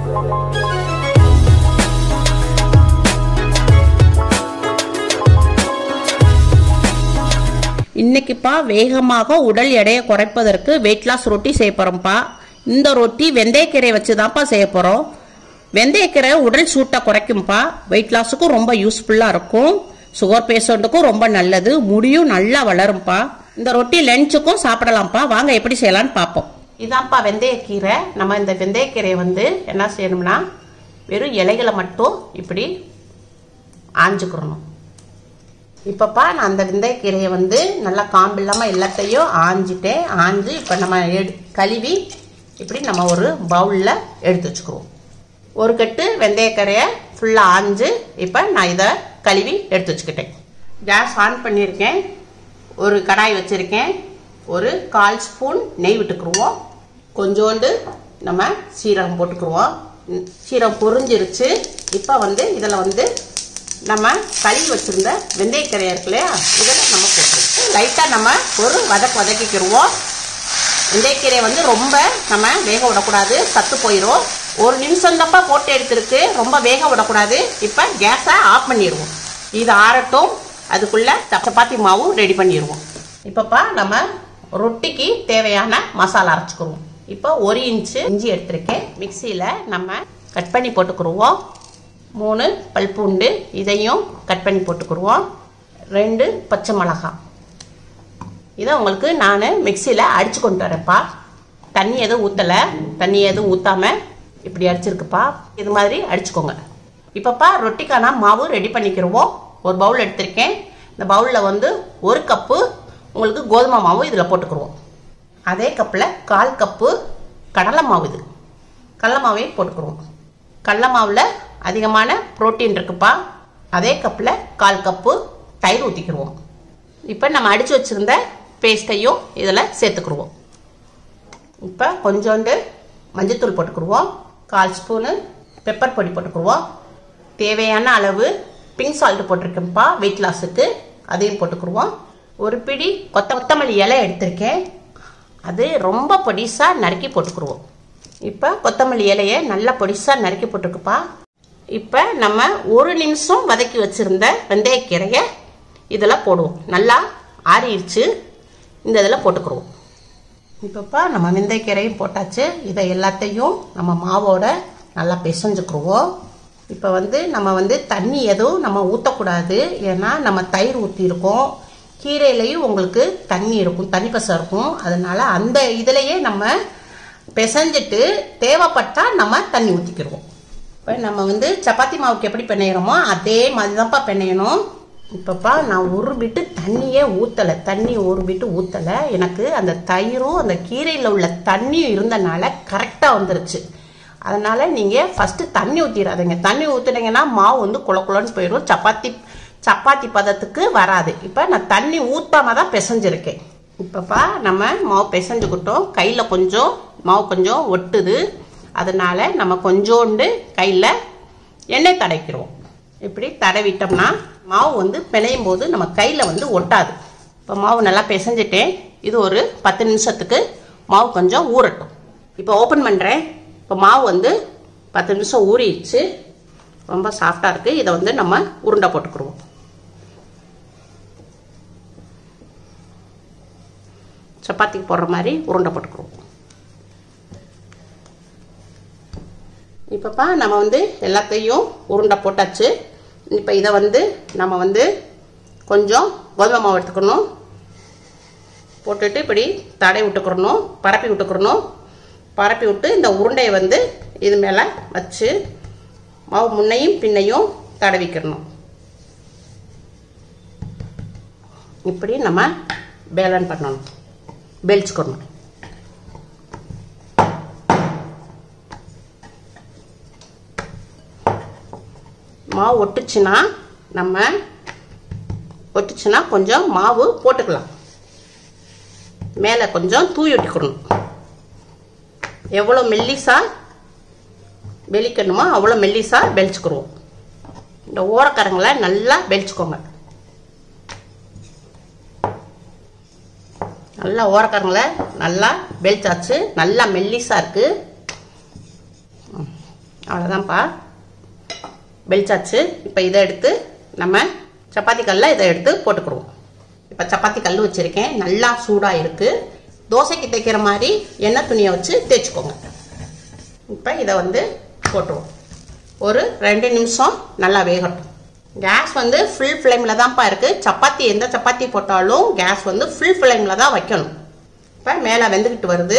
இன்னைக்குப்பா வேகமாக உடல் எடையை குறைப்பதற்கு வெயிட் லாஸ் ரொட்டி செய்ய போறோம்ப்பா. இந்த ரொட்டி வெந்தயக்கீரை வச்சு தான்ப்பா செய்ய போறோம். வெந்தயக்கீரை உடல் சூட்டை குறைக்கும்பா. வெயிட் லாஸுக்கும் ரொம்ப யூஸ்ஃபுல்லா இருக்கும். சுகர் பேஷண்ட்டுக்கும் ரொம்ப நல்லது. முடியும் நல்லா வளரும்பா. இந்த ரொட்டி லஞ்சுக்கும் சாப்பிடலாம்ப்பா. வாங்க எப்படி செய்யலாம்னு பார்ப்போம். இதான்ப்பா வெந்தயக்கீரை. நம்ம இந்த வெந்தயக்கீரையை வந்து என்ன செய்யணும்னா வெறும் இலைகளை மட்டும் இப்படி ஆஞ்சுக்கிறணும். இப்பப்பா நான் அந்த வெந்தயக்கீரையை வந்து நல்லா காம்பு இல்லாமல் எல்லாத்தையும் ஆஞ்சிட்டேன். ஆஞ்சு இப்போ நம்ம கழுவி இப்படி நம்ம ஒரு பவுலில் எடுத்து வச்சுக்குவோம். ஒரு கட்டு வெந்தயக்கீரையை ஃபுல்லாக ஆஞ்சு இப்போ நான் இதை கழுவி எடுத்து வச்சுக்கிட்டேன். கேஸ் ஆன் பண்ணியிருக்கேன். ஒரு கடாய் வச்சுருக்கேன். ஒரு 1/4 ஸ்பூன் நெய் விட்டுக்குருவோம். கொஞ்சோண்டு நம்ம சீரகம் போட்டுக்குருவோம். சீரகம் பொரிஞ்சிருச்சு. இப்போ வந்து இதில் வந்து நம்ம கழுவி வச்சிருந்த வெந்தயக்கீரை இருக்கு இல்லையா, இதில் நம்ம போட்டுருவோம். லைட்டாக நம்ம ஒரு வதக்கிக்கிடுவோம். வெந்தயக்கீரையை வந்து ரொம்ப நம்ம வேக விடக்கூடாது, சத்து போயிடும். 1 நிமிஷம் தப்பா போட்டு எடுத்துருக்கு. ரொம்ப வேக விடக்கூடாது. இப்போ கேஸை ஆஃப் பண்ணிடுவோம். இது ஆறட்டும். அதுக்குள்ள சப்பாத்தி மாவு ரெடி பண்ணிடுவோம். இப்பப்பா நம்ம ரொட்டிக்கு தேவையான மசாலா அரைச்சிக்குருவோம். இப்போ 1 இன்ச்சு இஞ்சி எடுத்திருக்கேன். மிக்சியில் நம்ம கட் பண்ணி போட்டுக்குருவோம். 3 பல் பூண்டு இதையும் கட் பண்ணி போட்டுக்குருவோம். 2 பச்சை மிளகாய். இதை உங்களுக்கு நான் மிக்சியில் அடித்து கொண்டு வரேன்ப்பா. தண்ணி எதுவும் ஊற்றலை. தண்ணி எதுவும் ஊற்றாமல் இப்படி அடிச்சிருக்குப்பா. இது மாதிரி அடிச்சுக்கோங்க. இப்போப்பா ரொட்டிக்கான மாவு ரெடி பண்ணிக்கிடுவோம். ஒரு பவுல் எடுத்திருக்கேன். இந்த பவுலில் வந்து 1 கப்பு உங்களுக்கு கோதுமை மாவு இதில் போட்டுக்குருவோம். அதே கப்பில் 1/4 கப்பு கடலை மாவு. இது கடலை மாவையும் போட்டுக்குருவோம். கடலை மாவில் அதிகமான புரோட்டீன் இருக்குப்பா. அதே கப்பில் 1/4 கப்பு தயிர் ஊற்றிக்கிடுவோம். இப்போ நம்ம அடித்து வச்சுருந்த பேஸ்ட்டையும் இதில் சேர்த்துக்குருவோம். இப்போ கொஞ்சோண்டு மஞ்சத்தூள் போட்டுக்குருவோம். 1/4 ஸ்பூனு பெப்பர் பொடி போட்டுக்குருவோம். தேவையான அளவு பிங்க் சால்ட்டு போட்டிருக்கேன்ப்பா வெயிட் லாஸுக்கு. அதையும் போட்டுக்குருவோம். ஒரு பிடி கொத்தமல்லி இலை எடுத்திருக்கேன். அது ரொம்ப பொடிசாக நறுக்கி போட்டுக்குருவோம். இப்போ கொத்தமல்லி இலையை நல்லா பொடிசாக நறுக்கி போட்டுருக்குப்பா. இப்போ நம்ம 1 நிமிஷம் வதக்கி வச்சுருந்த வெந்தயக்கீரையை இதில் போடுவோம். நல்லா ஆறிடுச்சு. இந்த இதில் போட்டுக்குருவோம். இப்போப்பா நம்ம வெந்தயக்கீரையும் போட்டாச்சு. இதை எல்லாத்தையும் நம்ம மாவோட நல்லா பிசைஞ்சுக்குருவோம். இப்போ வந்து நம்ம வந்து தண்ணி எதுவும் நம்ம ஊற்றக்கூடாது. ஏன்னா நம்ம தயிர் ஊற்றிருக்கோம். கீரையிலையும் உங்களுக்கு தண்ணி இருக்கும், தண்ணி பசை இருக்கும். அதனால அந்த இதிலையே நம்ம பிசைஞ்சிட்டு தேவைப்பட்டால் நம்ம தண்ணி ஊற்றிக்கிடுவோம். இப்போ நம்ம வந்து சப்பாத்தி மாவுக்கு எப்படி பிணையிறோமோ அதே மாதிரி தான்ப்பா பிணையணும். இப்போப்பா நான் ஒரு பிட்டு தண்ணியே ஊற்றலை. தண்ணி ஒரு பிட்டு ஊற்றலை. எனக்கு அந்த தயிரும் அந்த கீரையில் உள்ள தண்ணியும் இருந்தனால கரெக்டாக வந்துருச்சு. அதனால் நீங்கள் ஃபஸ்ட்டு தண்ணி ஊற்றிடாதீங்க. தண்ணி ஊற்றினீங்கன்னா மாவு வந்து குளக்குளன்னு போயிடும். சப்பாத்தி பதத்துக்கு வராது. இப்போ நான் தண்ணி ஊற்றாம தான் பிசைஞ்சிருக்கேன். இப்போப்பா நம்ம மாவு பிசைஞ்சுக்கிட்டோம். கையில் கொஞ்சம் மாவு கொஞ்சம் ஒட்டுது. அதனால் நம்ம கொஞ்சோண்டு கையில் எண்ணெய் தடவிக்கிறோம். இப்படி தடவிட்டோம்னா மாவு வந்து பிணையும் போது நம்ம கையில் வந்து ஒட்டாது. இப்போ மாவு நல்லா பிசைஞ்சிட்டேன். இது ஒரு 10 நிமிஷத்துக்கு மாவு கொஞ்சம் ஊறட்டும். இப்போ ஓப்பன் பண்ணுறேன். இப்போ மாவு வந்து 10 நிமிஷம் ஊறிடுச்சு. ரொம்ப சாஃப்டாக இருக்குது. இதை வந்து நம்ம உருண்டை போட்டுக்குருவோம். சப்பாத்திக்கு போடுற மாதிரி உருண்டை போட்டுக்குருவோம். இப்போப்பா நம்ம வந்து எல்லாத்தையும் உருண்டை போட்டாச்சு. இப்போ இதை வந்து நம்ம வந்து கொஞ்சம் கோதுமை மாவு எடுத்துக்கணும். போட்டுட்டு இப்படி தடவி விட்டுக்கிறணும். பரப்பி விட்டுக்கிறணும். பரப்பி விட்டு இந்த உருண்டையை வந்து இது மேலே வச்சு மாவு முன்னையும் பின்னையும் தடவிக்கிறணும். இப்படி நம்ம பேலன் பண்ணணும், பெல்ச்சுக்கணும். மாவு ஒட்டுச்சுன்னா கொஞ்சம் மாவு போட்டுக்கலாம். மேலே கொஞ்சம் தூவி விட்டுக்கணும். எவ்வளோ மெல்லிசா வெளிக்கணுமோ அவ்வளோ மெல்லிசா பெல்ச்சுக்குருவோம். இந்த ஓரக்கரங்களை நல்லா பெல்ச்சுக்கோங்க. நல்லா ஓரக்கரங்களை நல்லா பெல்ச்சாச்சு. நல்லா மெல்லிசா இருக்குது. அவ்வளோதான்ப்பா, வெளிச்சாச்சு. இப்போ இதை எடுத்து நம்ம சப்பாத்தி கல்லில் இதை எடுத்து போட்டுக்கிடுவோம். இப்போ சப்பாத்தி கல் வச்சுருக்கேன், நல்லா சூடாக இருக்குது. தோசைக்கு தைக்கிற மாதிரி எண்ணெய் துணியை வச்சு தேய்ச்சிக்கோங்க. இப்போ இதை போட்டுருவோம். ஒரு 2 நிமிஷம் நல்லா வேகட்டும். கேஸ் ஃபுல் ஃப்ளேமில் தான்ப்பா இருக்குது. சப்பாத்தி எந்த சப்பாத்தி போட்டாலும் கேஸ் ஃபுல் ஃப்ளேமில் தான் வைக்கணும். இப்போ மேலே வெந்துக்கிட்டு வருது.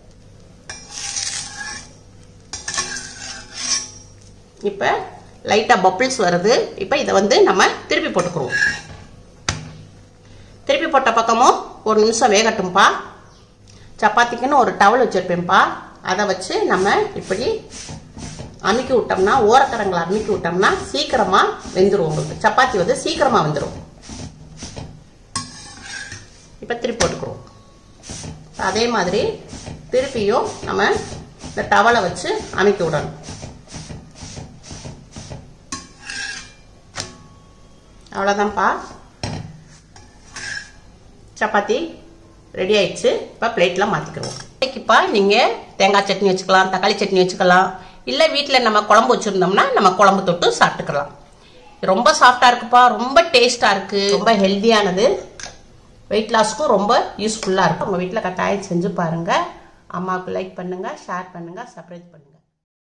இப்போ லைட்டாக பப்பிள்ஸ் வருது. இப்போ இதை நம்ம திருப்பி போட்டுக்குருவோம். திருப்பி போட்ட பக்கமும் 1 நிமிஷம் வேகட்டும்ப்பா. சப்பாத்திக்குன்னு ஒரு டவல் வச்சுருப்பேன்ப்பா, அதை வச்சு நம்ம இப்படி அமுக்கி விட்டோம்னா, ஓரக்கரங்களை அமுக்கி விட்டோம்னா சீக்கிரமாக வெந்துடும். உங்களுக்கு சப்பாத்தி சீக்கிரமாக வெந்துடும். இப்போ திருப்பி போட்டுக்குருவோம். அதே மாதிரி திருப்பியும் நம்ம இந்த டவலை வச்சு அமுக்கி விடணும். அவ்வளோதான்ப்பா, சப்பாத்தி ரெடி ஆயிடுச்சு. இப்போ பிளேட்டில் மாற்றிக்கிறோம். இன்னைக்குப்பா நீங்கள் தேங்காய் சட்னி வச்சுக்கலாம், தக்காளி சட்னி வச்சுக்கலாம், இல்லை வீட்டில் நம்ம குழம்பு வச்சுருந்தோம்னா நம்ம குழம்பு தொட்டு சாப்பிட்டுக்கலாம். ரொம்ப சாஃப்டாக இருக்குப்பா, ரொம்ப டேஸ்ட்டாக இருக்குது, ரொம்ப ஹெல்த்தியானது, வெயிட் லாஸ்க்கும் ரொம்ப யூஸ்ஃபுல்லாக இருக்கும். உங்கள் வீட்டில் கட்டாயம் செஞ்சு பாருங்கள். அம்மாவுக்கு லைக் பண்ணுங்கள், ஷேர் பண்ணுங்கள், சப்ஸ்கிரைப் பண்ணுங்கள்.